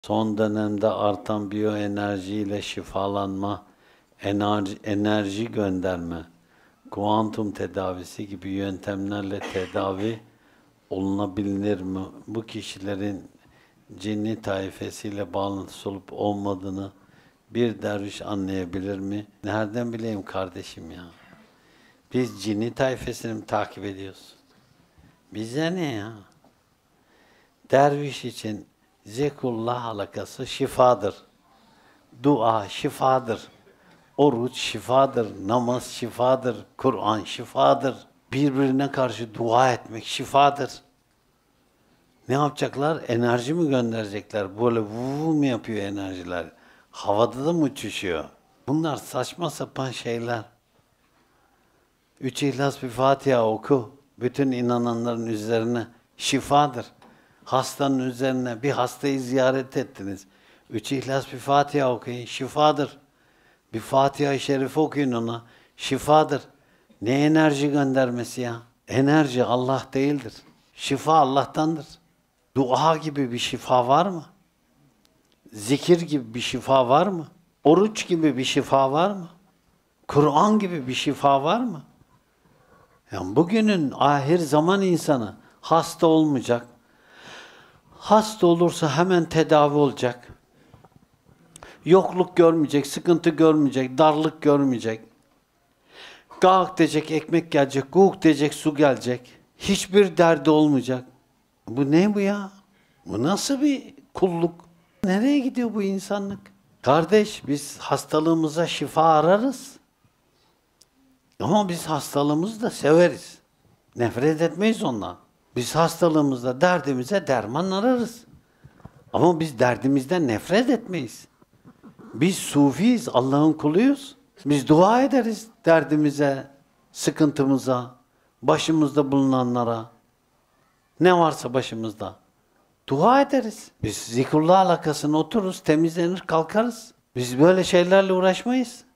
Son dönemde artan biyoenerjiyle şifalanma, enerji gönderme, kuantum tedavisi gibi yöntemlerle tedavi olunabilir mi? Bu kişilerin cinni taifesiyle bağlantısı olup olmadığını bir derviş anlayabilir mi? Nereden bileyim kardeşim ya? Biz cinni taifesini mi takip ediyoruz? Bize ne ya? Derviş için zikrullah halakası şifadır. Dua şifadır. Oruç şifadır. Namaz şifadır. Kur'an şifadır. Birbirine karşı dua etmek şifadır. Ne yapacaklar? Enerji mi gönderecekler? Böyle vuv mu yapıyor enerjiler? Havada da mı uçuşuyor? Bunlar saçma sapan şeyler. 3 İhlas bir Fatiha oku. Bütün inananların üzerine şifadır. Hastanın üzerine bir hastayı ziyaret ettiniz. 3 İhlas bir Fatiha okuyun. Şifadır. Bir Fatiha-i Şerif okuyun ona. Şifadır. Ne enerji göndermesi ya? Enerji Allah değildir. Şifa Allah'tandır. Dua gibi bir şifa var mı? Zikir gibi bir şifa var mı? Oruç gibi bir şifa var mı? Kur'an gibi bir şifa var mı? Yani bugünün ahir zaman insanı hasta olmayacak. Hasta olursa hemen tedavi olacak. Yokluk görmeyecek, sıkıntı görmeyecek, darlık görmeyecek. Gağık diyecek, ekmek gelecek, guguk diyecek, su gelecek. Hiçbir derdi olmayacak. Bu ne bu ya? Bu nasıl bir kulluk? Nereye gidiyor bu insanlık? Kardeş, biz hastalığımıza şifa ararız. Ama biz hastalığımızı da severiz. Nefret etmeyiz ondan. Biz hastalığımızda, derdimize derman ararız. Ama biz derdimizden nefret etmeyiz. Biz sufiyiz, Allah'ın kuluyuz. Biz dua ederiz derdimize, sıkıntımıza, başımızda bulunanlara. Ne varsa başımızda. Dua ederiz. Biz zikrullah alakasına otururuz, temizlenir, kalkarız. Biz böyle şeylerle uğraşmayız.